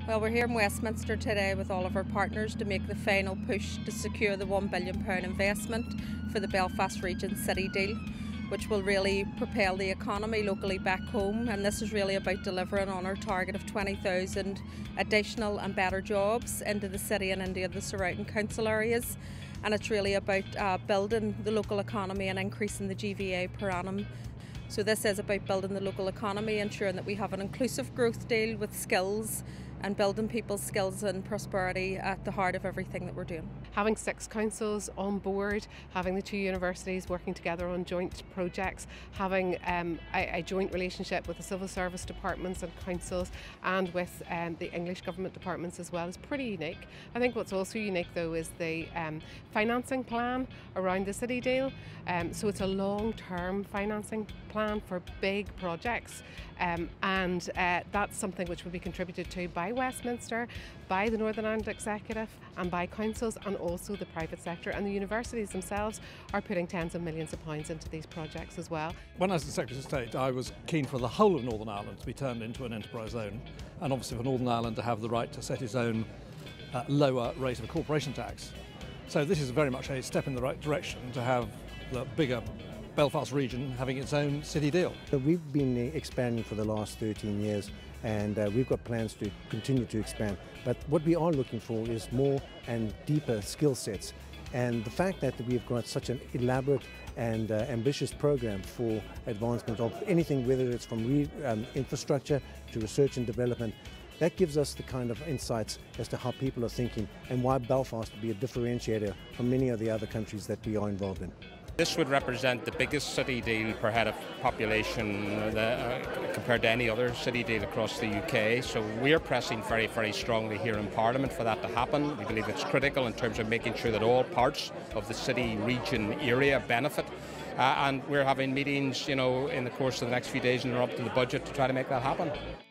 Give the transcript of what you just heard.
Well, we're here in Westminster today with all of our partners to make the final push to secure the £1 billion investment for the Belfast Region City Deal, which will really propel the economy locally back home. And this is really about delivering on our target of 20,000 additional and better jobs into the city and into the surrounding council areas. And it's really about building the local economy and increasing the GVA per annum. So this is about building the local economy, ensuring that we have an inclusive growth deal with skills and building people's skills and prosperity at the heart of everything that we're doing. Having 6 councils on board, having the 2 universities working together on joint projects, having a joint relationship with the civil service departments and councils and with the English government departments as well is pretty unique. I think what's also unique though is the financing plan around the city deal. So it's a long-term financing plan for big projects and that's something which will be contributed to by Westminster, by the Northern Ireland Executive and by councils and also the private sector, and the universities themselves are putting tens of millions of pounds into these projects as well. When I was the Secretary of State, I was keen for the whole of Northern Ireland to be turned into an enterprise zone, and obviously for Northern Ireland to have the right to set its own lower rate of corporation tax. So this is very much a step in the right direction to have the bigger Belfast region having its own city deal. We've been expanding for the last 13 years and we've got plans to continue to expand. But what we are looking for is more and deeper skill sets. And the fact that we've got such an elaborate and ambitious program for advancement of anything, whether it's from infrastructure to research and development, that gives us the kind of insights as to how people are thinking and why Belfast will be a differentiator from many of the other countries that we are involved in. This would represent the biggest city deal per head of population compared to any other city deal across the UK. So we're pressing very, very strongly here in Parliament for that to happen. We believe it's critical in terms of making sure that all parts of the city region area benefit. And we're having meetings, in the course of the next few days and up to the budget to try to make that happen.